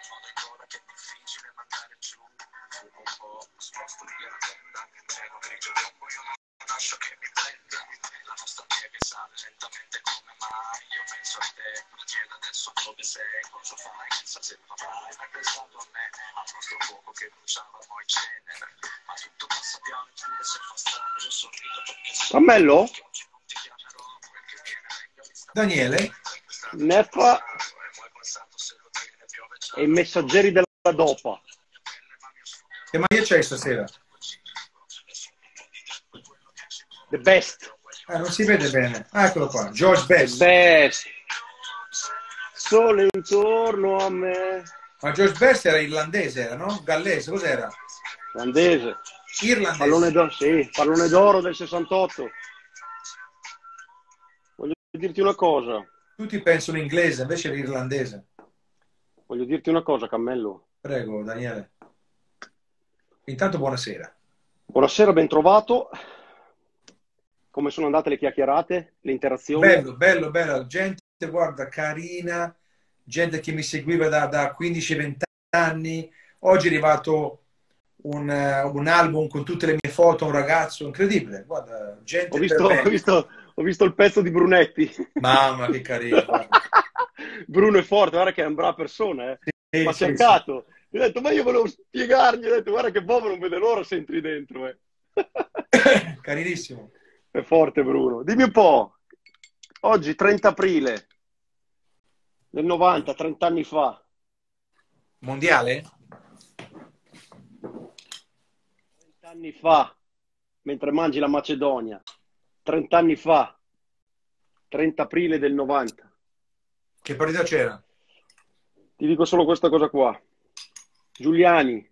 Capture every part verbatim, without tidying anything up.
Cammello? Daniele? Neffa e i messaggeri della dopa. Che maglia c'hai stasera? The best. Ah, non si vede bene. Ah, eccolo qua. George The Best. best. Sole intorno a me. Ma George Best era irlandese, era, no? Gallese, cos'era? Irlandese. Irlandese. Pallone d'oro, sì, pallone d'oro del sessantotto. Voglio dirti una cosa. Tutti pensano inglese, invece era irlandese. Voglio dirti una cosa, Cammello. Prego, Daniele. Intanto buonasera. Buonasera, ben trovato. Come sono andate le chiacchierate, le interazioni? Bello, bello, bello. Gente, guarda, carina, gente che mi seguiva da, da quindici venti anni. Oggi è arrivato un, uh, un album con tutte le mie foto, un ragazzo incredibile. Guarda, gente Ho visto, per bene. ho visto, ho visto il pezzo di Brunetti. Mamma, che carino. Guarda. Bruno è forte, guarda che è una brava persona, eh. Sì, Ma sì, cercato. Mi ha detto, ma io volevo spiegargli, ho detto, guarda che Bobo non vede l'ora se entri dentro, eh. sì. Carinissimo. È forte Bruno. Dimmi un po', oggi trenta aprile del novanta, trenta anni fa. Mondiale? trenta anni fa, mentre mangi la Macedonia. trenta anni fa, trenta aprile del novanta. Che partita c'era? Ti dico solo questa cosa qua. Giuliani,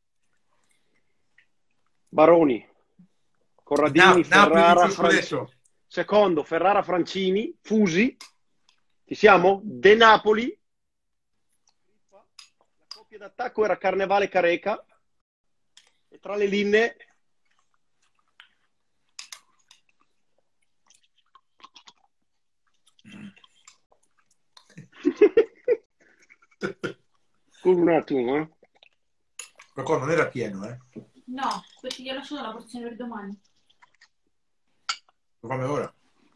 Baroni, Corradini, Na Ferrara, Napoli, Francini. Secondo, Ferrara, Francini, Fusi. Ci siamo? De Napoli. La coppia d'attacco era Carnevale Careca. E tra le linee... Scusa un attimo, eh. Rocco non era pieno, eh? No, perché gli ho lasciato la porzione per domani. Come ora?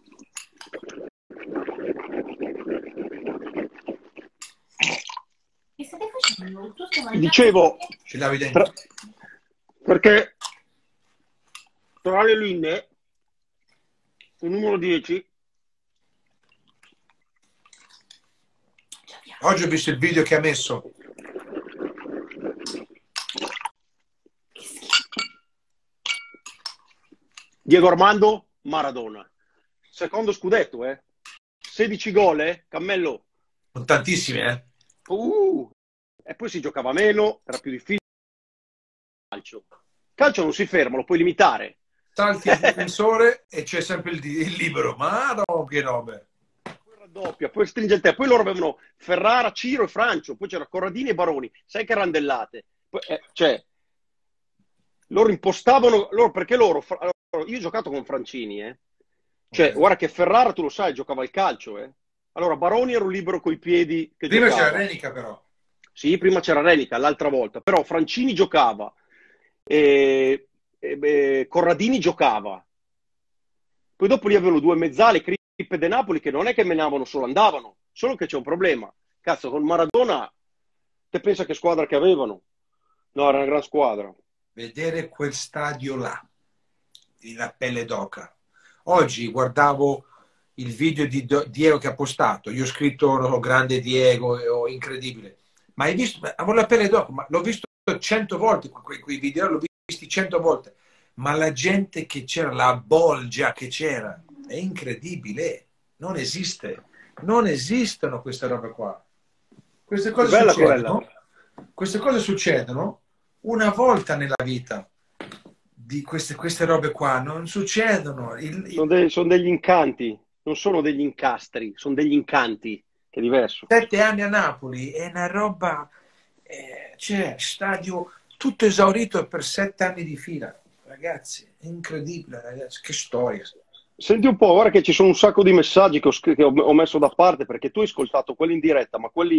Che state facendo? Tu stai mangiando? Dicevo, Ce l'avevi dentro? tra... perché tra le linee, il numero dieci... Oggi ho visto il video che ha messo. Diego Armando Maradona. Secondo scudetto, eh. sedici gol, eh. Cammello. Sono tantissimi, eh? Uh, e poi si giocava meno, era più difficile. Calcio. Calcio non si ferma, lo puoi limitare. Salti il difensore e c'è sempre il, il libero. Ma no, che robe. Poi raddoppia, poi stringe il te. Poi loro avevano Ferrara, Ciro e Francio. Poi c'era Corradini e Baroni. Sai che randellate. Poi, eh, cioè, loro impostavano, loro, perché loro, allora, io ho giocato con Francini, eh. Cioè, Okay. guarda che Ferrara, tu lo sai, giocava al calcio, eh. Allora, Baroni era un libero coi piedi che Prima giocava. c'era Renica, però. Sì, prima c'era Renica, l'altra volta. Però Francini giocava. E, e, e, Corradini giocava. Poi dopo lì avevano due mezzali, Crippe De Napoli, che non è che menavano solo, andavano. Solo che c'è un problema. Cazzo, con Maradona, te pensa che squadra che avevano? No, era una gran squadra. Vedere quel stadio là, la pelle d'oca. Oggi guardavo il video di Diego che ha postato. Io ho scritto no, grande Diego, oh, incredibile. Ma hai visto? Avevo la pelle d'oca, ma l'ho visto cento volte quei, quei video, l'ho visti cento volte. Ma la gente che c'era, la bolgia che c'era, è incredibile. Non esiste. Non esistono queste robe qua. Queste cose Bella succedono. quella. Queste cose succedono una volta nella vita. Di queste, queste robe qua non succedono. Il, il... Sono, de sono degli incanti, non sono degli incastri, sono degli incanti, che è diverso. Sette anni a Napoli è una roba, eh, c'è stadio tutto esaurito per sette anni di fila. Ragazzi, è incredibile, ragazzi, che storia. Senti un po', guarda che ci sono un sacco di messaggi che ho, che ho messo da parte, perché tu hai ascoltato quelli in diretta, ma quelli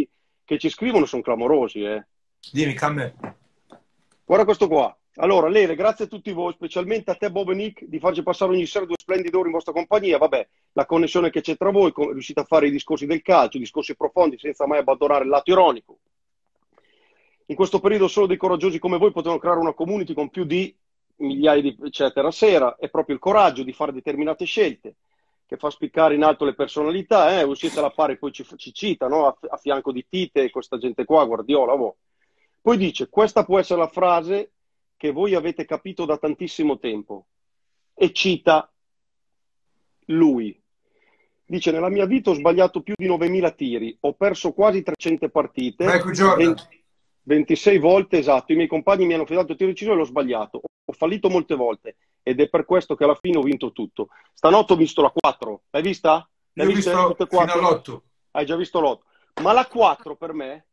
che ci scrivono sono clamorosi, eh. Dimmi, Camme. Guarda questo qua. Allora, Lele, grazie a tutti voi, specialmente a te Bob e Nick, di farci passare ogni sera due splendide ore in vostra compagnia. Vabbè, la connessione che c'è tra voi, riuscite a fare i discorsi del calcio, discorsi profondi senza mai abbandonare il lato ironico. In questo periodo solo dei coraggiosi come voi potevano creare una community con più di migliaia di eccetera a sera. È proprio il coraggio di fare determinate scelte che fa spiccare in alto le personalità. Eh? Uscite alla pari, poi ci, ci cita, no? a, a fianco di Tite e questa gente qua, Guardiola. Boh. Poi dice, questa può essere la frase che voi avete capito da tantissimo tempo. E cita lui. Dice, nella mia vita ho sbagliato più di novemila tiri, ho perso quasi trecento partite. Michael Jordan. ventisei volte, esatto. I miei compagni mi hanno affidato il tiro decisivo e l'ho sbagliato. Ho fallito molte volte ed è per questo che alla fine ho vinto tutto. Stanotte ho visto la quattro. L'hai vista? L'hai Io ho visto tutte e quattro? fino all'otto. Hai già visto l'otto. Ma la quattro per me...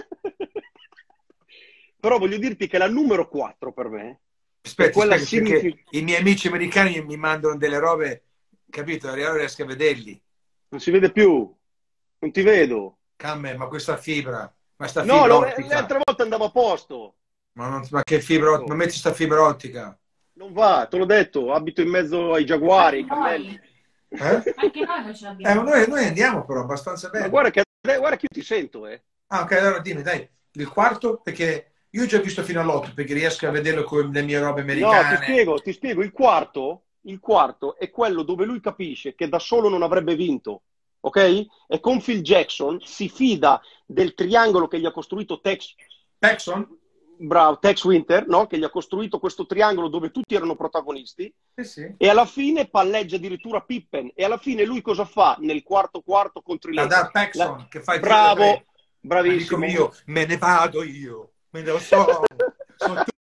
Però voglio dirti che la numero quattro per me... Aspetta, quella aspetta, significa... perché i miei amici americani mi mandano delle robe, capito? Allora riesco a vederli. Non si vede più. Non ti vedo. Camme, ma questa fibra... Ma sta No, fibra lo- ottica. l'altra volta andava a posto. Ma, non- ma che fibra ottica? Ma metti sta fibra ottica. Non va, te l'ho detto, abito in mezzo ai giaguari, ai cammelli. Eh? Anche noi non ce Eh, l'abbiamo. ma noi, noi andiamo però abbastanza bene. Ma guarda che, guarda che io ti sento, eh. Ah, ok, allora dimmi, dai. Il quarto, perché io ho già visto fino all'otto, perché riesco a vederlo con le mie robe No, americane. ti spiego, ti spiego. Il quarto, il quarto è quello dove lui capisce che da solo non avrebbe vinto, ok? E con Phil Jackson si fida del triangolo che gli ha costruito Tex, Paxson? bravo, Tex Winter, no? Che gli ha costruito questo triangolo dove tutti erano protagonisti. Sì, sì. E alla fine palleggia addirittura Pippen. E alla fine lui cosa fa nel quarto quarto contro i La Lakers? Dar Paxson, La- che fa il Bravo, tiro da tre. bravissimo. Ma dico io, me ne vado io. Me ne lo so. Sono tu.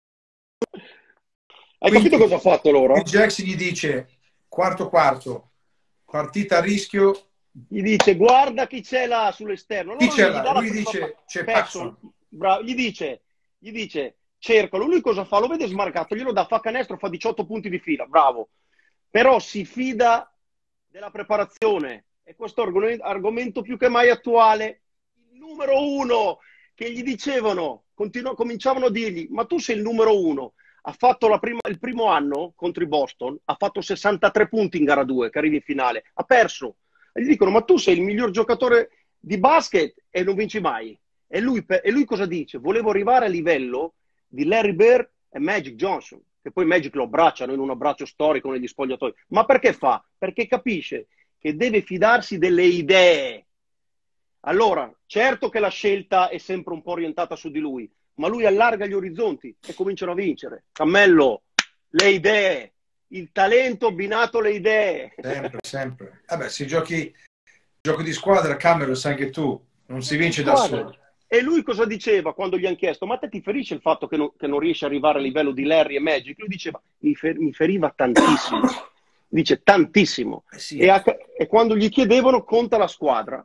Hai Quindi, capito cosa ha fatto allora? Il Jackson gli dice, quarto quarto, partita a rischio. Gli dice guarda chi c'è là sull'esterno. Chi Allora c'è gli là? dà la Lui prima dice, pa- c'è Paxson, Paxson. bravo, gli dice, gli dice cercalo. Lui cosa fa? Lo vede smarcato, glielo dà, fa canestro, fa diciotto punti di fila, bravo. Però si fida della preparazione. E questo argom- argomento più che mai attuale. Il numero uno che gli dicevano, continuo- cominciavano a dirgli, ma tu sei il numero uno. Ha fatto la prima- il primo anno contro i Boston, ha fatto sessantatré punti in gara due, che arrivi in finale, ha perso. E gli dicono, ma tu sei il miglior giocatore di basket e non vinci mai. E lui, pe- e lui cosa dice? Volevo arrivare a livello di Larry Bird e Magic Johnson, che poi Magic lo abbracciano in un abbraccio storico negli spogliatoi. Ma perché fa? Perché capisce che deve fidarsi delle idee. Allora, certo che la scelta è sempre un po' orientata su di lui, ma lui allarga gli orizzonti e cominciano a vincere. Cammello, le idee, il talento abbinato alle idee. Sempre, sempre. Vabbè, se giochi gioco di squadra, Cameron, sai anche tu, non si vince da Guarda, solo. e lui cosa diceva quando gli hanno chiesto, ma te ti ferisce il fatto che non, che non riesci ad arrivare a livello di Larry e Magic? Lui diceva, mi, fer- mi feriva tantissimo. Dice, tantissimo. Eh sì. E, a- e quando gli chiedevano, conta la squadra.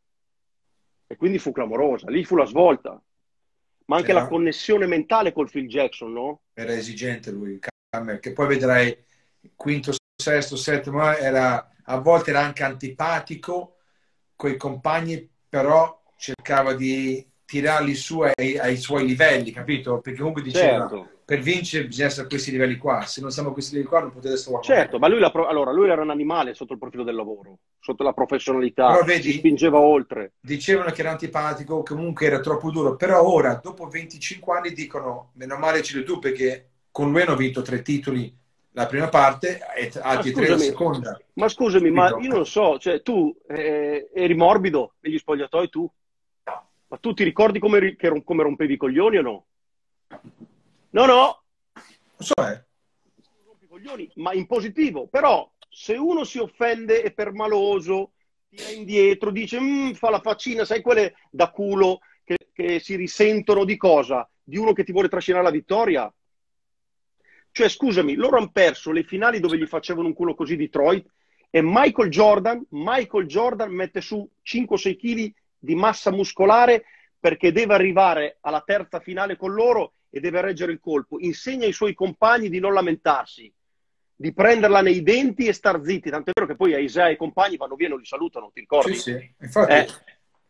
E quindi fu clamorosa, lì fu la svolta. Ma anche Era- la connessione mentale col Phil Jackson, no? Era esigente lui, Cameron, che poi vedrai quinto, sesto, settimo, era, a volte era anche antipatico coi compagni, però cercava di tirarli su ai, ai suoi livelli, capito? Perché comunque diceva, Certo. per vincere bisogna essere a questi livelli qua, se non siamo a questi livelli qua non potete stare qua. Certo, ma lui, la pro- allora, lui era un animale sotto il profilo del lavoro, sotto la professionalità, Però vedi- si spingeva oltre. Dicevano che era antipatico, comunque era troppo duro, però ora, dopo venticinque anni, dicono, meno male ce l'hai tu, perché con lui hanno vinto tre titoli la prima parte e altri tre la scusami, seconda. Ma scusami, ma Capito? io non so, cioè tu eh, eri morbido negli spogliatoi tu? Ma tu ti ricordi come, ri- che rom- come rompevi i coglioni o no? No, no, Non so, eh. rompi i coglioni, ma in positivo. Però se uno si offende è permaloso, tira indietro, dice "Mm", fa la faccina, sai quelle da culo che, che si risentono di cosa? Di uno che ti vuole trascinare la vittoria? Cioè, scusami, loro hanno perso le finali dove gli facevano un culo così Detroit e Michael Jordan, Michael Jordan mette su cinque o sei chili di massa muscolare perché deve arrivare alla terza finale con loro e deve reggere il colpo. Insegna ai suoi compagni di non lamentarsi, di prenderla nei denti e star zitti. Tant'è vero che poi a Isaiah e i compagni vanno via e non li salutano, ti ricordi? Sì, sì. Infatti, Eh.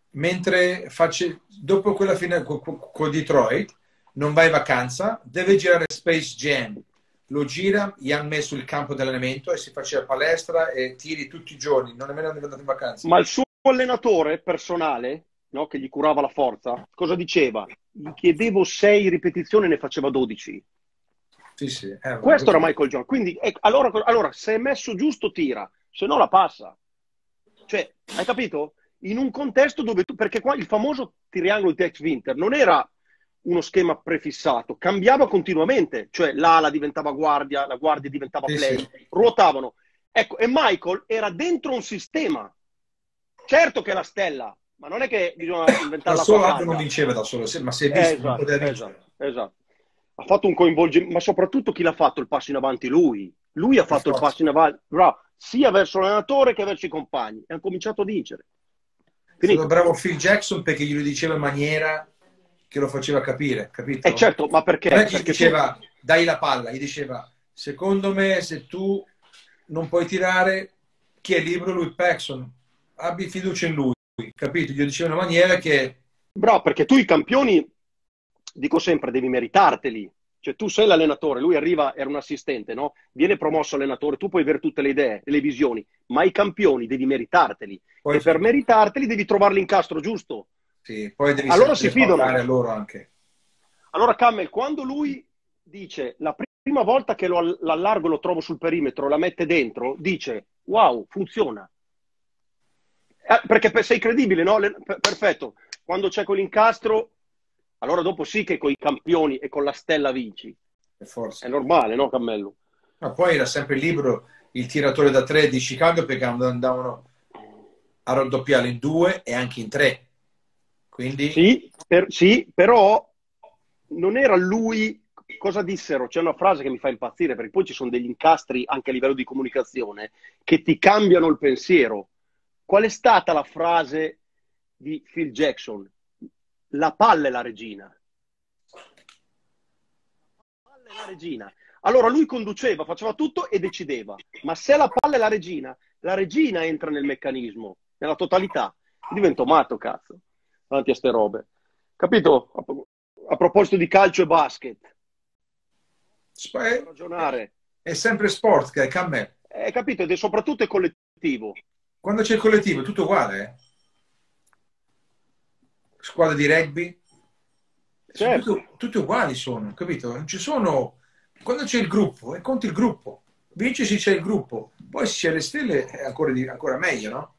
mentre face, dopo quella fine con, con Detroit, non va in vacanza, deve girare Space Jam. Lo gira, gli hanno messo il campo di allenamento e si faceva palestra e tiri tutti i giorni, non è nemmeno andato in vacanza. Ma il suo allenatore personale, no, che gli curava la forza, cosa diceva? Gli chiedevo sei ripetizioni e ne faceva dodici. Sì, sì. Eh, Questo era Michael Jordan. Quindi, ecco, allora, allora, se è messo giusto, tira, se no la passa. Cioè, hai capito? In un contesto dove tu, perché qua il famoso triangolo di Tex Winter non era uno schema prefissato, cambiava continuamente, cioè l'ala diventava guardia, la guardia diventava sì, play, sì. ruotavano. Ecco, e Michael era dentro un sistema. Certo che è la stella, ma non è che bisogna inventare Da la solo calda. non vinceva da solo, ma si è Eh, visto, non esatto, poteva vincere. esatto, esatto. Ha fatto un coinvolgimento, ma soprattutto chi l'ha fatto il passo in avanti? Lui. Lui ha Per fatto il forza. passo in avanti, bravo, sia verso l'allenatore che verso i compagni. E ha cominciato a vincere. È stato Finito. bravo Phil Jackson perché glielo diceva in maniera che lo faceva capire, capito? Eh certo, ma perché? Non è che gli Perché diceva tu... dai la palla, gli diceva secondo me se tu non puoi tirare, chi è libero? Lui Paxson, abbi fiducia in lui, capito? Gli diceva in una maniera che... Bravo, perché tu i campioni, dico sempre, devi meritarteli. Cioè tu sei l'allenatore, lui arriva, era un assistente, no? Viene promosso allenatore, tu puoi avere tutte le idee, le visioni, ma i campioni devi meritarteli. Poi, E per meritarteli devi trovare l'incastro giusto. sì, poi devi Allora si sapere fidano. parlare a loro anche. Allora, Cammel, quando lui dice la prima volta che lo allargo, lo trovo sul perimetro, la mette dentro, dice wow, funziona. Eh, perché sei credibile, no? Le, per, perfetto. Quando c'è quell'incastro, allora dopo sì che con i campioni e con la stella vinci. Per forza. È normale, no, Cammello? Ma poi era sempre libero il tiratore da tre di Chicago perché andavano a raddoppiare in due e anche in tre. Quindi... Sì, per, sì, però non era lui. Cosa dissero? C'è una frase che mi fa impazzire, perché poi ci sono degli incastri anche a livello di comunicazione che ti cambiano il pensiero. Qual è stata la frase di Phil Jackson? La palla è la regina. La palla è la regina. Allora lui conduceva, faceva tutto e decideva. Ma se la palla è la regina, la regina entra nel meccanismo, nella totalità. Divento matto, cazzo, davanti a ste robe. Capito? A proposito di calcio e basket. È, Ragionare. è sempre sport, che a me. Eh, capito? Ed è soprattutto è collettivo. Quando c'è il collettivo è tutto uguale, eh? Squadre di rugby, Certo. sono tutti, tutti uguali sono, capito? Non ci sono... Quando c'è il gruppo, e conti il gruppo. Vinci se c'è il gruppo. Poi se c'è le stelle è ancora, di, ancora meglio, no?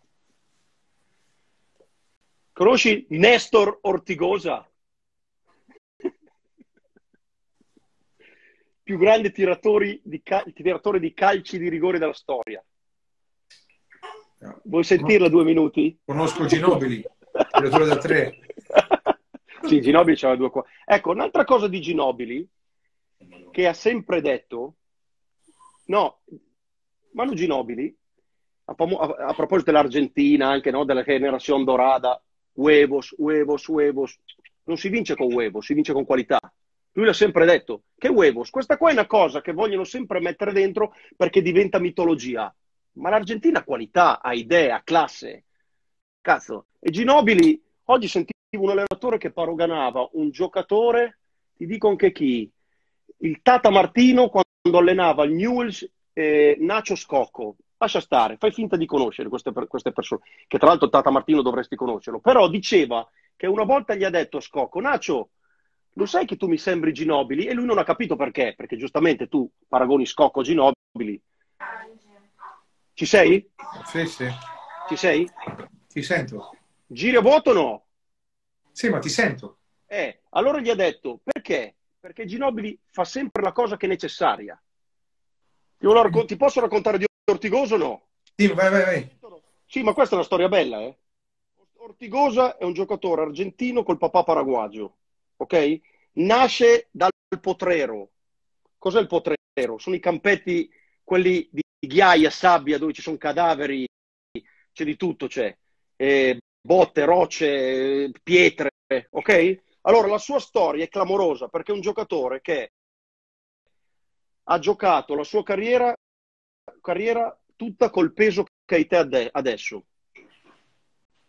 Conosci Nestor Ortigosa? Più grande tiratori di cal- tiratore di calci di rigore della storia. No. Vuoi sentirla due minuti? Conosco Ginobili, tiratore da tre. Sì, Ginobili c'aveva due qua. Ecco, un'altra cosa di Ginobili che ha sempre detto, no, Manu Ginobili, a, a, a proposito dell'Argentina, anche no, della generazione dorada, huevos, huevos, huevos, non si vince con huevos, si vince con qualità. Lui l'ha sempre detto, che huevos, questa qua è una cosa che vogliono sempre mettere dentro perché diventa mitologia. Ma l'Argentina ha qualità, ha idee, ha classe. Cazzo. E Ginobili, oggi sentivo un allenatore che paragonava un giocatore, ti dico anche chi, il Tata Martino quando allenava il Newell's e Nacho Scocco. Lascia stare, fai finta di conoscere queste, queste persone, che tra l'altro Tata Martino dovresti conoscerlo, però diceva che una volta gli ha detto a Scocco, Nacho, lo sai che tu mi sembri Ginobili? E lui non ha capito perché, perché giustamente tu paragoni Scocco a Ginobili. Ci sei? Sì, sì. Ci sei? Ti sento. Giri a vuoto o no? Sì, ma ti sento. Eh, allora gli ha detto, perché? Perché Ginobili fa sempre la cosa che è necessaria. Io lo raccon- ti posso raccontare di Ortigoso o no? Sì, vai, vai, vai. Sì, ma questa è una storia bella, eh? Ortigosa è un giocatore argentino col papà paraguagio, ok? Nasce dal Potrero. Cos'è il Potrero? Sono i campetti, quelli di ghiaia, sabbia, dove ci sono cadaveri, c'è di tutto, c'è. Eh, botte, rocce, pietre, ok? Allora la sua storia è clamorosa perché è un giocatore che ha giocato la sua carriera, carriera tutta col peso che hai te adesso.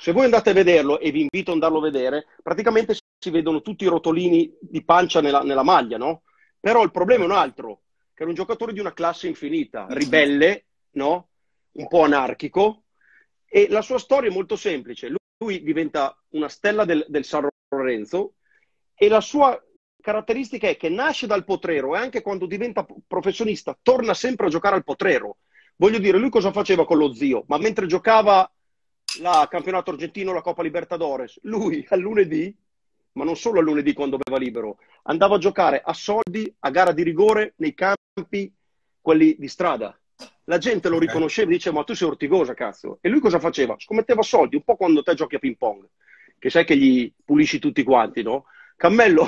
Se voi andate a vederlo, e vi invito ad andarlo a vedere, praticamente si vedono tutti i rotolini di pancia nella, nella maglia, no? Però il problema è un altro, che era un giocatore di una classe infinita, ribelle, no? Un po' anarchico, e la sua storia è molto semplice. Lui, lui diventa una stella del, del San Lorenzo, e la sua caratteristica è che nasce dal Potrero e anche quando diventa professionista torna sempre a giocare al Potrero. Voglio dire, lui cosa faceva con lo zio? Ma mentre giocava la campionato argentino, la Coppa Libertadores, lui al lunedì, ma non solo al lunedì quando aveva libero, andava a giocare a soldi, a gara di rigore, nei campi, quelli di strada. La gente lo riconosceva e diceva, ma tu sei Ortigosa, cazzo. E lui cosa faceva? Scommetteva soldi, un po' quando te giochi a ping pong, che sai che gli pulisci tutti quanti, no? Cammello,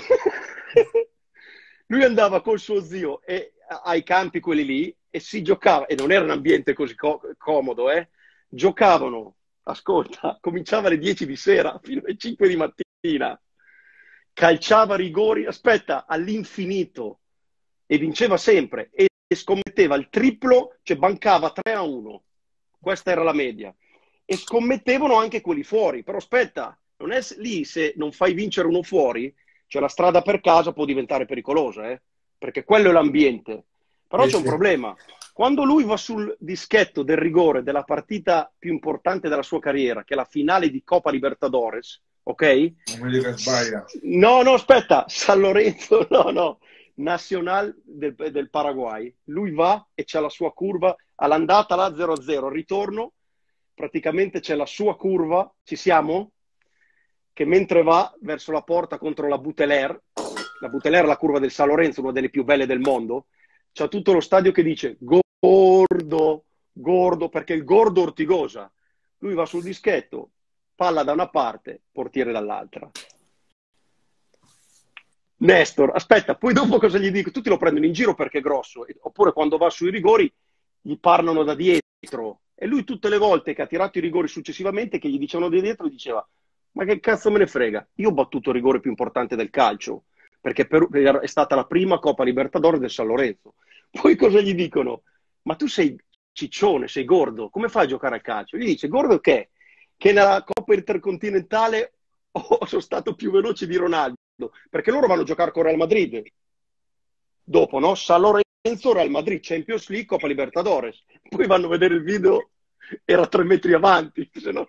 lui andava col suo zio e, ai campi quelli lì e si giocava, e non era un ambiente così co- comodo, eh? Giocavano, ascolta, cominciava alle dieci di sera fino alle cinque di mattina, calciava rigori, aspetta, all'infinito, e vinceva sempre, e scommetteva il triplo, cioè bancava tre a uno, questa era la media, e scommettevano anche quelli fuori, però aspetta, non è lì, se non fai vincere uno fuori, cioè la strada per casa può diventare pericolosa, eh? Perché quello è l'ambiente. Però Sì, c'è un sì. problema. Quando lui va sul dischetto del rigore della partita più importante della sua carriera, che è la finale di Coppa Libertadores, ok? Non mi dica sbaglia. No, no, aspetta, San Lorenzo, no, no, Nacional del, del Paraguay. Lui va e c'è la sua curva all'andata là zero a zero, al ritorno praticamente c'è la sua curva, ci siamo? Che mentre va verso la porta contro la Buteler, la Buteler è la curva del San Lorenzo, una delle più belle del mondo, c'è tutto lo stadio che dice gordo, gordo, perché il gordo Ortigosa. Lui va sul dischetto, palla da una parte, portiere dall'altra. Nestor, aspetta, poi dopo cosa gli dico? Tutti lo prendono in giro perché è grosso, oppure quando va sui rigori gli parlano da dietro, e lui tutte le volte che ha tirato i rigori successivamente, che gli dicevano di dietro, diceva, ma che cazzo me ne frega, io ho battuto il rigore più importante del calcio, perché per, è stata la prima Coppa Libertadores del San Lorenzo. Poi cosa gli dicono? Ma tu sei ciccione, sei gordo, come fai a giocare a calcio? Gli dice, gordo che? Che nella Coppa Intercontinentale oh, sono stato più veloce di Ronaldo, perché loro vanno a giocare con Real Madrid. Dopo, no? San Lorenzo, Real Madrid, Champions League, Coppa Libertadores. Poi vanno a vedere il video, era tre metri avanti, se no...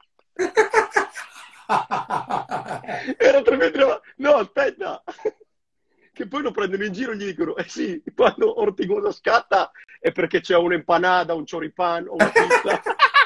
Era tre metri avanti. No, aspetta, che poi lo prendono in giro e gli dicono, eh sì, quando Ortigosa scatta è perché c'è un'empanada, un choripan o una pizza.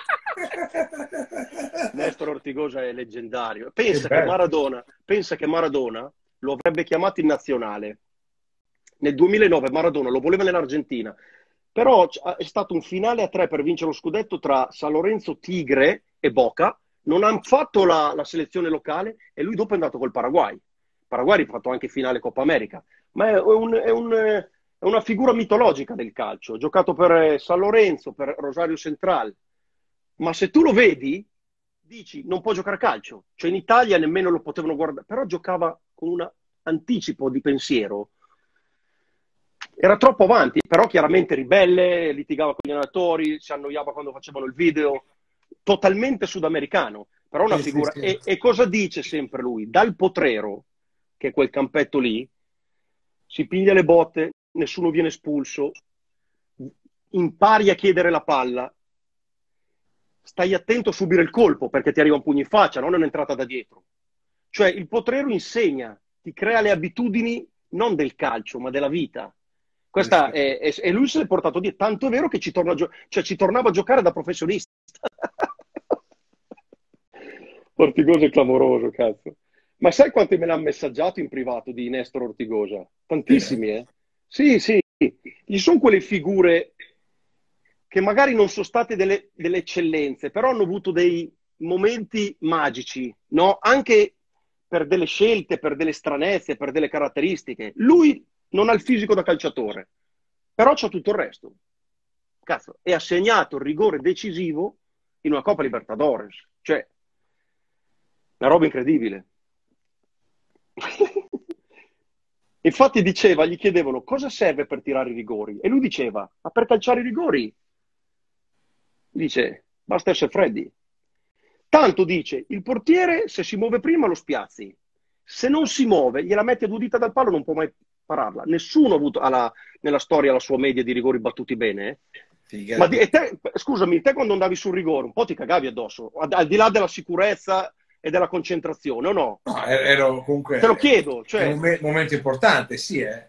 Nestor Ortigosa è leggendario. Pensa che, Maradona, pensa che Maradona lo avrebbe chiamato in nazionale. Nel duemilanove Maradona lo voleva nell'Argentina, però è stato un finale a tre per vincere lo scudetto tra San Lorenzo, Tigre e Boca. Non hanno fatto la, la selezione locale e lui dopo è andato col Paraguay. Paraguay ha fatto anche finale Coppa America, ma è, un, è, un, è una figura mitologica del calcio. Ha giocato per San Lorenzo, per Rosario Central, ma se tu lo vedi dici non può giocare a calcio, cioè in Italia nemmeno lo potevano guardare, però giocava con un anticipo di pensiero, era troppo avanti, però chiaramente ribelle, litigava con gli allenatori, si annoiava quando facevano il video, totalmente sudamericano, però una Sì, figura. sì, sì. E, e cosa dice sempre lui? Dal Potrero, che è quel campetto lì, si piglia le botte, nessuno viene espulso, impari a chiedere la palla, stai attento a subire il colpo perché ti arriva un pugno in faccia, non è un'entrata da dietro. Cioè il Potrero insegna, ti crea le abitudini non del calcio, ma della vita. Questa è, è, e lui se l'è portato dietro, tanto è vero che ci, torna a gio- cioè, ci tornava a giocare da professionista. Ortigosa è clamoroso, cazzo. Ma sai quanti me l'hanno messaggiato in privato di Nestor Ortigosa? Tantissimi, eh? Sì, sì. Gli sono quelle figure che magari non sono state delle, delle eccellenze, però hanno avuto dei momenti magici, no? Anche per delle scelte, per delle stranezze, per delle caratteristiche. Lui non ha il fisico da calciatore, però c'ha tutto il resto. Cazzo, e ha segnato il rigore decisivo in una Coppa Libertadores. Cioè, una roba incredibile. Infatti diceva, gli chiedevano cosa serve per tirare i rigori, e lui diceva, ma per calciare i rigori dice, basta essere freddi. Tanto dice, il portiere se si muove prima lo spiazzi, se non si muove gliela metti a due dita dal palo, non può mai pararla. Nessuno ha avuto alla- nella storia la sua media di rigori battuti bene. eh. Ma di- e te, scusami, te quando andavi sul rigore un po' ti cagavi addosso, al, al di là della sicurezza e della concentrazione, o no? No, ero comunque Te lo chiedo, è cioè, un me- momento importante, sì, eh.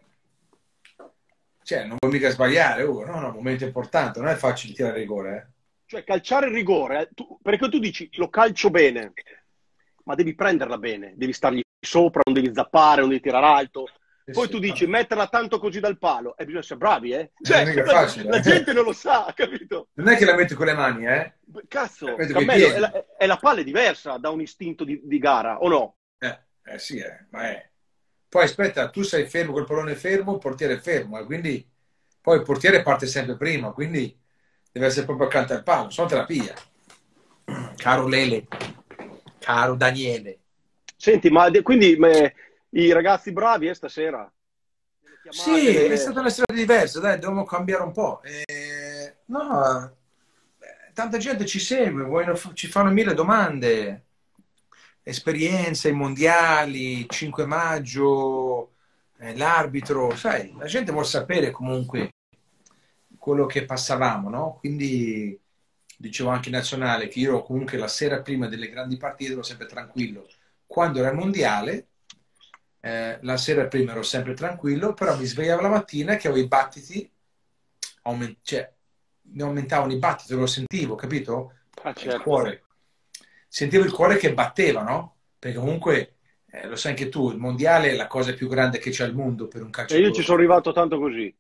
Cioè, non vuoi mica sbagliare, Ugo, no, no, un momento importante, non è facile tirare il rigore, eh. cioè calciare il rigore, eh, tu- perché tu dici lo calcio bene, ma devi prenderla bene, devi stargli sopra, non devi zappare, non devi tirare alto. Sì, Poi sì, tu dici vabbè. metterla tanto così dal palo, e bisogna essere bravi, eh? Non è Cioè, mica la, facile, la eh. gente non lo sa, capito? Non è che la metti con le mani, eh? La Cazzo, metti con i cammello, è piedi. la, è la palla è diversa da un istinto di, di gara, o no? Eh, eh sì, eh, ma è. Poi aspetta, tu sei fermo, col pallone fermo, il portiere è fermo, e quindi poi il portiere parte sempre prima, quindi deve essere proprio accanto al palo, se no te la piglia. Caro Lele, caro Daniele. Senti, ma de- quindi me- i ragazzi bravi eh, stasera? Delle Sì, chiamate, è delle... stata una storia diversa, dai, dobbiamo cambiare un po'. Eh, no, eh, tanta gente ci segue, vogliono f- ci fanno mille domande, esperienze, i mondiali, cinque maggio, eh, l'arbitro, sai, la gente vuole sapere comunque quello che passavamo, no? Quindi dicevo anche in nazionale che io comunque la sera prima delle grandi partite ero sempre tranquillo. Quando era il mondiale, eh, la sera prima ero sempre tranquillo, però mi svegliavo la mattina che avevo i battiti, aument- cioè mi aumentavano i battiti, lo sentivo, capito? Ah, Il certo. cuore. Sentivo il cuore che batteva, no? Perché comunque, eh, lo sai anche tu, il mondiale è la cosa più grande che c'è al mondo per un E io ci sono calciatore. arrivato tanto così.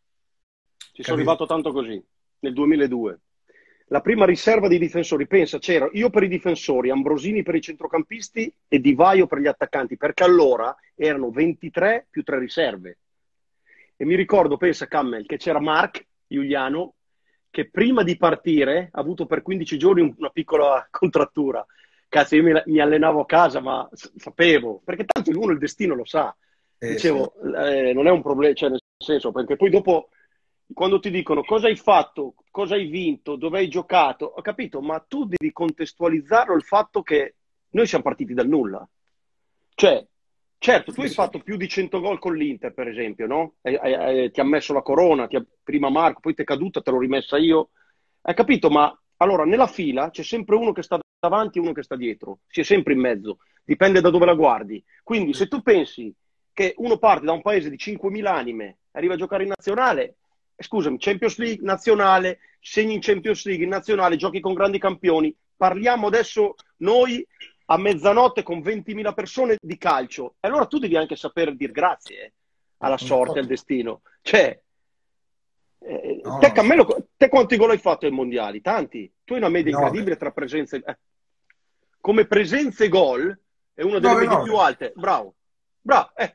Ci sono Capito? arrivato tanto così, nel duemiladue. La prima riserva di difensori, pensa, c'era io per i difensori, Ambrosini per i centrocampisti e Di Vaio per gli attaccanti, perché allora erano ventitré più tre riserve. E mi ricordo, pensa Cammel, che c'era Mark Giuliano, che prima di partire ha avuto per quindici giorni una piccola contrattura. Cazzo, io mi, mi allenavo a casa, ma s- sapevo, perché tanto uno il destino lo sa. Eh, sì. Dicevo, eh, non è un problema, cioè nel senso, perché poi dopo, quando ti dicono cosa hai fatto, cosa hai vinto, dove hai giocato, ho capito, ma tu devi contestualizzarlo il fatto che noi siamo partiti dal nulla. Cioè, certo, tu Sì, hai sì. fatto più di cento gol con l'Inter, per esempio, no? Hai- hai- hai- ti ha messo la corona, ti ha- prima Marco, poi ti è caduta, te l'ho rimessa io. Hai capito? Ma allora nella fila c'è sempre uno che sta davanti e uno che sta dietro, si è sempre in mezzo, dipende da dove la guardi. Quindi se tu pensi che uno parte da un paese di cinquemila anime, arriva a giocare in nazionale, eh, scusami, Champions League, nazionale, segni in Champions League, in nazionale, giochi con grandi campioni, parliamo adesso noi a mezzanotte con ventimila persone di calcio. E allora tu devi anche saper dire grazie eh, alla sorte, al destino. Cioè, eh, No, te, no, Cammelo, te quanti gol hai fatto ai mondiali? Tanti. Tu hai una media nove. incredibile tra presenze. eh, come presenze gol è una delle nove medie più nove. alte. Bravo. Bravo. Eh.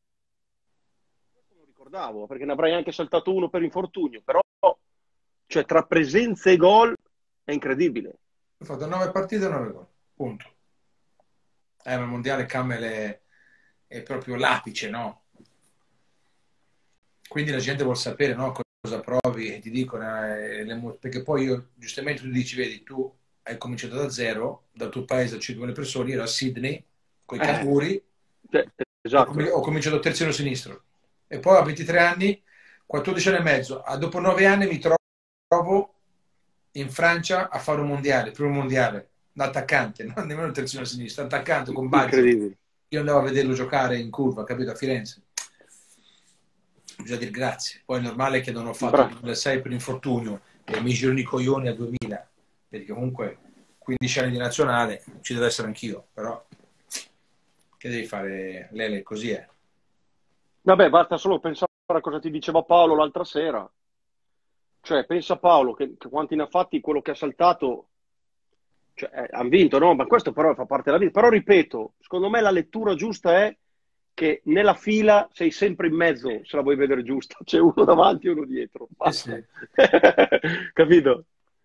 Non ricordavo, perché ne avrei anche saltato uno per infortunio, però cioè, tra presenze e gol è incredibile. Ho fatto nove partite e nove gol. Punto. Eh, ma il mondiale Camel è, è proprio l'apice, no? Quindi la gente vuole sapere, no, cosa provi e ti dicono, eh, le mo- perché poi io, giustamente tu dici, vedi, tu hai cominciato da zero, dal tuo paese a cinquemila persone, io ero a Sydney, con i Eh, canguri, cioè, ho, comi- esatto. ho cominciato terzino sinistro. E poi a ventitré anni, quattordici anni e mezzo, a dopo nove anni mi trovo in Francia a fare un mondiale, il primo mondiale, da attaccante, non nemmeno il terzino sinistro, attaccante con Baggio. Incredibile. Io andavo a vederlo giocare in curva, capito, a Firenze. Bisogna dire grazie. Poi è normale che non ho fatto il Bra- duemilasei per infortunio e mi girano i coglioni a duemila, perché comunque quindici anni di nazionale ci deve essere anch'io, però che devi fare, Lele, così è. Vabbè, basta solo pensare a cosa ti diceva Paolo l'altra sera. Cioè, pensa Paolo che, che quanti ne ha fatti quello che ha saltato, cioè, eh, hanno vinto, no? Ma questo però fa parte della vita. Però ripeto, secondo me la lettura giusta è che nella fila sei sempre in mezzo, se la vuoi vedere giusta. C'è uno davanti e uno dietro. Eh Basta. sì. Capito?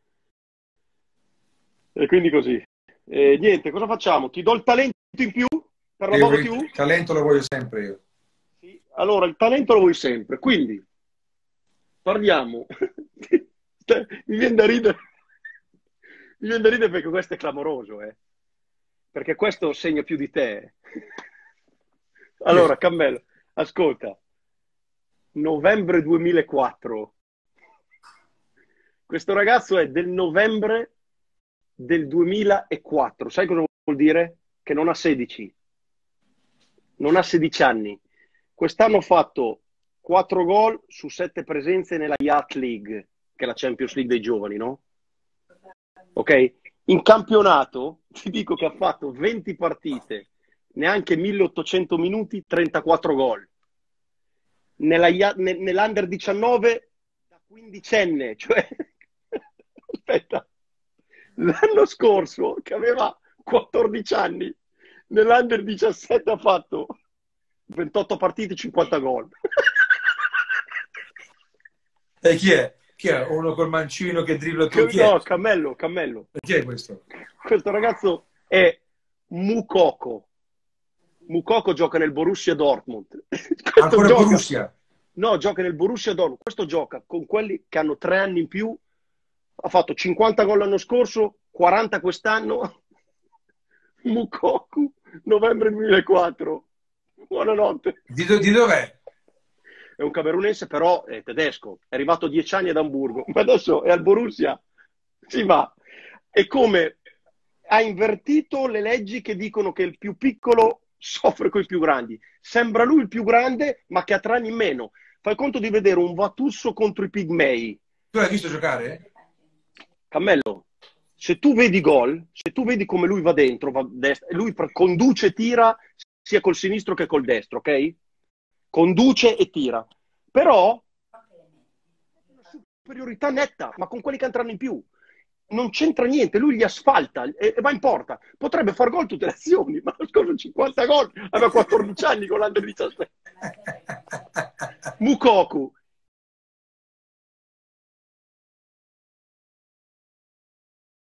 E quindi così. E niente, cosa facciamo? Ti do il talento in più per la Io Modo il T V? talento lo voglio sempre io. Sì. Allora, il talento lo vuoi sempre. Quindi, parliamo. Mi viene da ridere. Mi viene da ridere perché questo è clamoroso, eh. Perché questo segna più di te. Allora, Cammello, ascolta. Novembre duemilaquattro. Questo ragazzo è del novembre del duemilaquattro. Sai cosa vuol dire? Che non ha sedici. Non ha sedici anni. Quest'anno ha fatto quattro gol su sette presenze nella Yacht League, che è la Champions League dei giovani, no? Ok? In campionato ti dico che ha fatto venti partite, neanche milleottocento minuti, trentaquattro gol. Nella, nell'Under diciannove da quindicenne, cioè aspetta, l'anno scorso che aveva quattordici anni, nell'Under diciassette ha fatto ventotto partite, cinquanta gol. E chi è? Chi è? Uno col mancino che dribbla tu? Chi No, è? Cammello, Cammello. E chi è questo? Questo ragazzo è Mukoko. Mukoko gioca nel Borussia Dortmund. Questo Ancora gioca... Borussia? No, gioca nel Borussia Dortmund. Questo gioca con quelli che hanno tre anni in più. Ha fatto cinquanta gol l'anno scorso, quaranta quest'anno. Mukoko, novembre duemilaquattro. Buonanotte. Di, do, di dov'è? È un camerunense, però è tedesco. È arrivato dieci anni ad Amburgo, ma adesso è al Borussia. Si va. È come ha invertito le leggi che dicono che il più piccolo soffre con i più grandi. Sembra lui il più grande, ma che ha tre anni in meno. Fai conto di vedere un Vatusso contro i Pigmei. Tu l'hai visto giocare? Cammello, se tu vedi gol, se tu vedi come lui va dentro, va destra, lui conduce e tira sia col sinistro che col destro, ok? Conduce e tira. Però una superiorità netta, ma con quelli che entrano in più. Non c'entra niente, lui li asfalta e, e va in porta. Potrebbe far gol tutte le azioni, ma lo scorso cinquanta gol, aveva quattordici anni con l'Under diciassette. Mukoko,